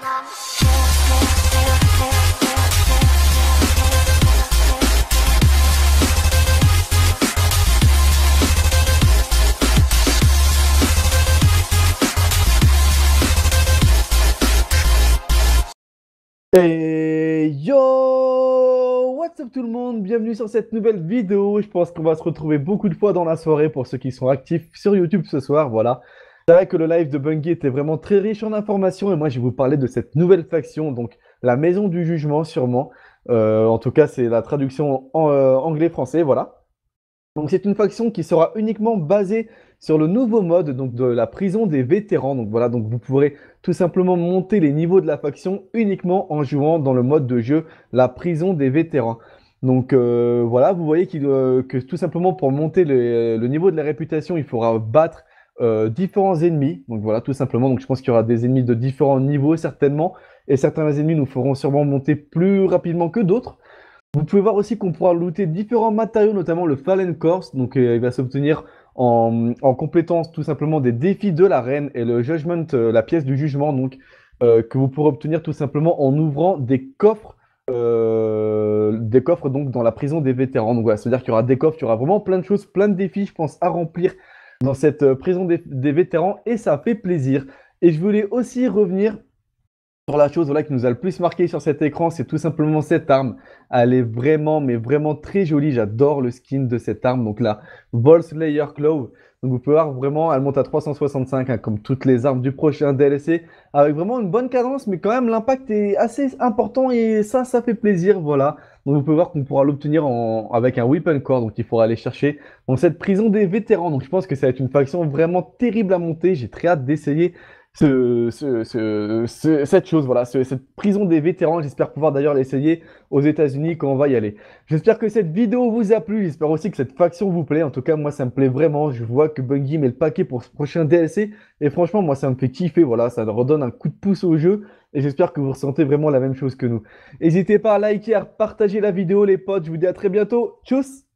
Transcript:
Et yo, what's up tout le monde, bienvenue sur cette nouvelle vidéo. Je pense qu'on va se retrouver beaucoup de fois dans la soirée pour ceux qui sont actifs sur YouTube ce soir, voilà. C'est vrai que le live de Bungie était vraiment très riche en informations et moi je vais vous parler de cette nouvelle faction, donc la Maison du Jugement sûrement. En tout cas c'est la traduction en anglais-français, voilà. Donc c'est une faction qui sera uniquement basée sur le nouveau mode donc de la prison des vétérans. Donc voilà, donc vous pourrez tout simplement monter les niveaux de la faction uniquement en jouant dans le mode de jeu la prison des vétérans. Donc voilà, vous voyez que tout simplement pour monter le niveau de la réputation, il faudra battre différents ennemis. Donc voilà, tout simplement. Donc je pense qu'il y aura des ennemis de différents niveaux certainement. Et certains ennemis nous feront sûrement monter plus rapidement que d'autres. Vous pouvez voir aussi qu'on pourra looter différents matériaux, notamment le Fallen Corse. Donc, il va s'obtenir en complétant tout simplement des défis de l'arène et le Judgment, la pièce du jugement, donc, que vous pourrez obtenir tout simplement en ouvrant des coffres donc, dans la prison des vétérans. Donc, voilà, c'est-à-dire qu'il y aura des coffres, il y aura vraiment plein de choses, plein de défis, je pense, à remplir dans cette prison des vétérans et ça fait plaisir. Et je voulais aussi revenir sur la chose voilà, qui nous a le plus marqué sur cet écran, c'est tout simplement cette arme. Elle est vraiment, mais vraiment très jolie. J'adore le skin de cette arme. Donc la Vol Slayer Claw. Donc vous pouvez voir vraiment, elle monte à 365, hein, comme toutes les armes du prochain DLC, avec vraiment une bonne cadence, mais quand même l'impact est assez important et ça fait plaisir. Voilà. Donc vous pouvez voir qu'on pourra l'obtenir avec un Weapon Core, donc il faudra aller chercher dans cette prison des vétérans. Donc je pense que ça va être une faction vraiment terrible à monter. J'ai très hâte d'essayer cette chose, voilà, cette prison des vétérans. J'espère pouvoir d'ailleurs l'essayer aux États-Unis quand on va y aller. J'espère que cette vidéo vous a plu. J'espère aussi que cette faction vous plaît. En tout cas, moi, ça me plaît vraiment. Je vois que Bungie met le paquet pour ce prochain DLC. Et franchement, moi, ça me fait kiffer. Voilà, ça redonne un coup de pouce au jeu. Et j'espère que vous ressentez vraiment la même chose que nous. N'hésitez pas à liker, à partager la vidéo, les potes. Je vous dis à très bientôt. Tchuss!